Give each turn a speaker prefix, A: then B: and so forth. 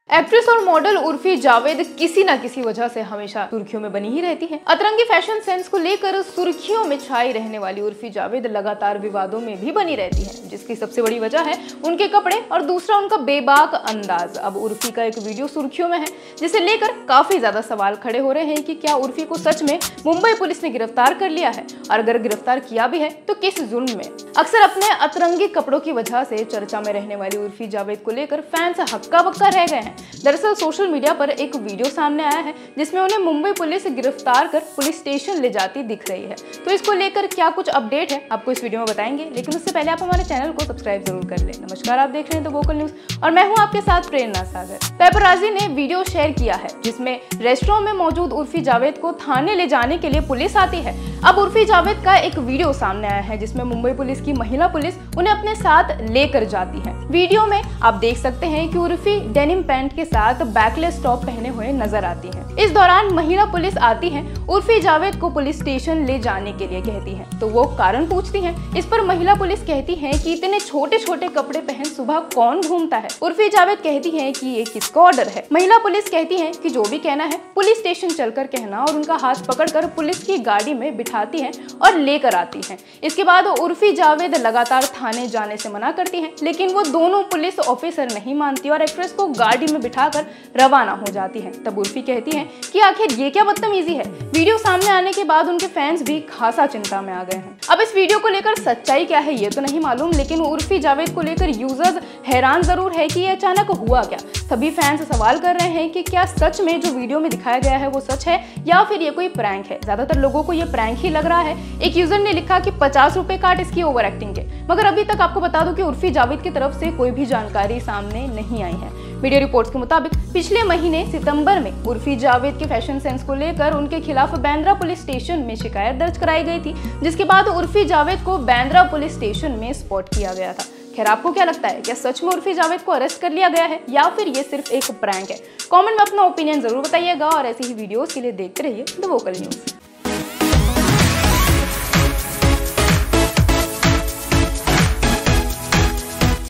A: Actress और model Urfi Javed किसी न किसी वजह से हमेशा सुर्खियों में बनी ही रहती हैं। अतरंगी फैशन सेंस को लेकर सुर्खियों में छाई रहने वाली उर्फी जावेद लगातार विवादों में भी बनी रहती हैं, जिसकी सबसे बड़ी वजह है उनके कपड़े और दूसरा उनका बेबाक अंदाज। अब उर्फी का एक वीडियो सुर्खियों में है, जिसे लेकर काफी ज्यादा सवाल खड़े हो रहे हैं कि क्या उर्फी को सच में मुंबई पुलिस ने गिरफ्तार कर लिया है, और अगर गिरफ्तार किया भी है तो किस जुर्म में। अक्सर अपने अतरंगी कपड़ों की वजह से चर्चा में रहने वाली उर्फी जावेद को लेकर फैंस हक्का बक्का रह गए हैं। दरअसल सोशल मीडिया पर एक वीडियो सामने आया है, जिसमें उन्हें मुंबई पुलिस गिरफ्तार कर पुलिस स्टेशन ले जाती दिख रही है। तो इसको लेकर क्या कुछ अपडेट है, आपको इस वीडियो में बताएंगे, लेकिन उससे पहले आप हमारे चैनल को सब्सक्राइब जरूर कर लें। नमस्कार, आप देख रहे हैं द वोकल न्यूज और मैं हूं आपके साथ प्रेरणा सागर। पेपराजी ने वीडियो शेयर किया है, जिसमें रेस्टोरेंट में मौजूद उर्फी जावेद को थाने ले जाने के लिए पुलिस आती है। अब उर्फी जावेद का एक वीडियो सामने आया है, जिसमें मुंबई पुलिस की महिला पुलिस उन्हें अपने साथ लेकर जाती है। वीडियो में आप देख सकते हैं कि उर्फी डेनिम पैंट के साथ बैकलेस टॉप पहने हुए नजर आती है। इस दौरान महिला पुलिस आती है, उर्फी जावेद को पुलिस स्टेशन ले जाने के लिए कहती है, तो वो कारण पूछती है। इस पर महिला पुलिस कहती है कि इतने छोटे छोटे कपड़े पहन सुबह कौन घूमता है। उर्फी जावेद कहती है कि ये किसका ऑर्डर है। महिला पुलिस कहती है कि जो भी कहना है पुलिस स्टेशन चलकर कहना, और उनका हाथ पकड़कर पुलिस की गाड़ी में बिठाती है और लेकर आती है। इसके बाद उर्फी जावेद लगातार थाने जाने से मना करती है, लेकिन वो दोनों पुलिस ऑफिसर नहीं मानती और एक्ट्रेस को गाड़ी में बिठाकर रवाना हो जाती है। तब उर्फी कहती है कि आखिर ये क्या बदतमीजी है। वीडियो सामने आने के बाद उनके फैंस भी खासा चिंता में आ गए हैं। अब इस वीडियो को लेकर सच्चाई क्या है ये तो नहीं मालूम, लेकिन उर्फी जावेद को लेकर यूजर्स हैरान जरूर है कि ये अचानक हुआ क्या। सभी फैंस सवाल कर रहे हैं कि क्या सच में जो वीडियो में दिखाया गया है वो सच है या फिर ये कोई प्रैंक है। ज्यादातर लोगों को ये प्रैंक ही लग रहा है। एक यूजर ने लिखा कि 50 रुपए काट इसकी ओवर एक्टिंग के, मगर अभी तक आपको बता दूं कि उर्फी जावेद की तरफ से कोई भी जानकारी सामने नहीं आई है। मीडिया रिपोर्ट्स के मुताबिक पिछले महीने सितंबर में उर्फी जावेद के फैशन सेंस को लेकर उनके खिलाफ बांद्रा पुलिस स्टेशन में शिकायत दर्ज कराई गई थी, जिसके बाद उर्फी जावेद को बांद्रा पुलिस स्टेशन में स्पॉट किया गया था। खैर, आपको क्या लगता है, क्या सच में उर्फी जावेद को अरेस्ट कर लिया गया है या फिर ये सिर्फ एक प्रैंक है? कमेंट में अपना ओपिनियन जरूर बताइएगा और ऐसी ही वीडियोस के लिए देखते रहिए द वोकल न्यूज।